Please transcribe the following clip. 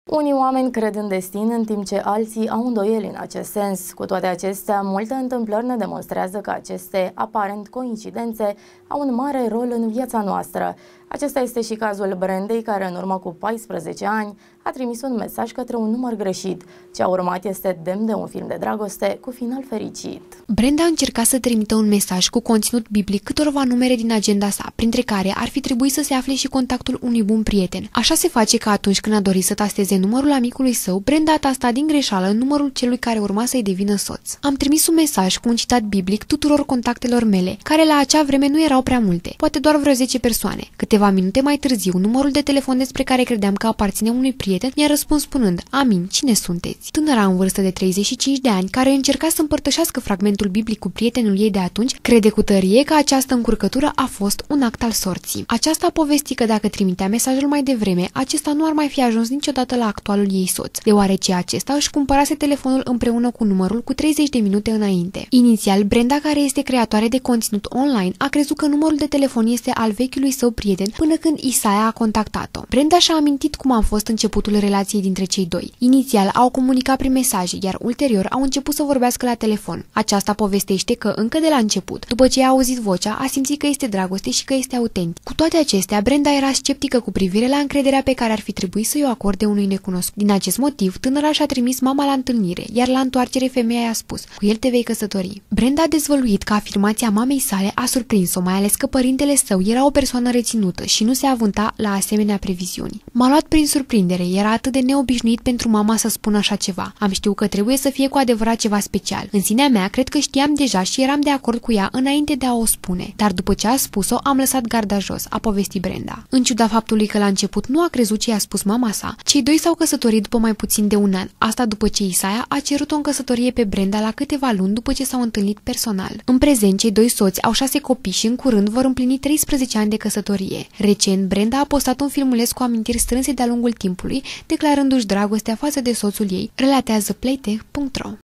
Unii oameni cred în destin, în timp ce alții au îndoieli în acest sens. Cu toate acestea, multe întâmplări ne demonstrează că aceste aparent coincidențe au un mare rol în viața noastră. Acesta este și cazul Brendei, care în urmă cu 14 ani a trimis un mesaj către un număr greșit. Ce a urmat este demn de un film de dragoste cu final fericit. Brenda a încercat să trimită un mesaj cu conținut biblic câtorva numere din agenda sa, printre care ar fi trebuit să se afle și contactul unui bun prieten. Așa se face că atunci când a dorit să tasteze numărul amicului său, Brenda a tastat din greșeală numărul celui care urma să-i devină soț. Am trimis un mesaj cu un citat biblic tuturor contactelor mele, care la acea vreme nu erau prea multe, poate doar vreo 10 persoane. Câteva minute mai târziu, numărul de telefon despre care credeam că aparține unui prieten mi-a răspuns spunând: "Amin, cine sunteți?" Tânăra în vârstă de 35 de ani, care încerca să împărtășească fragmentul biblic cu prietenul ei de atunci, crede cu tărie că această încurcătură a fost un act al sorții. Aceasta a povestit că dacă trimitea mesajul mai devreme, acesta nu ar mai fi ajuns niciodată la actualul ei soț, deoarece acesta își cumpărase telefonul împreună cu numărul cu 30 de minute înainte. Inițial, Brenda, care este creatoare de conținut online, a crezut că numărul de telefon este al vechiului său prieten până când Isaia a contactat-o. Brenda și-a amintit cum a fost începutul relației dintre cei doi. Inițial au comunicat prin mesaje, iar ulterior au început să vorbească la telefon. Aceasta povestește că încă de la început, după ce a auzit vocea, a simțit că este dragoste și că este autentic. Cu toate acestea, Brenda era sceptică cu privire la încrederea pe care ar fi trebuit să-i o acorde unui necunoscut. Din acest motiv, tânăra și-a trimis mama la întâlnire, iar la întoarcere femeia i-a spus: "Cu el te vei căsători." Brenda a dezvăluit că afirmația mamei sale a surprins-o, mai ales că părintele său era o persoană reținută și nu se avânta la asemenea previziuni. "M-a luat prin surprindere, era atât de neobișnuit pentru mama să spună așa ceva. Am știut că trebuie să fie cu adevărat ceva special. În sinea mea, cred că știam deja și eram de acord cu ea înainte de a o spune. Dar după ce a spus-o, am lăsat garda jos", a povestit Brenda. În ciuda faptului că la început nu a crezut ce i-a spus mama sa, cei doi s-au căsătorit după mai puțin de un an. Asta după ce Isaia a cerut-o în căsătorie pe Brenda la câteva luni după ce s-au întâlnit personal. În prezent, cei doi soți au 6 copii și în curând vor împlini 13 ani de căsătorie. Recent, Brenda a postat un filmuleț cu amintiri strânse de-a lungul timpului, declarându-și dragostea față de soțul ei, relatează playtech.ro.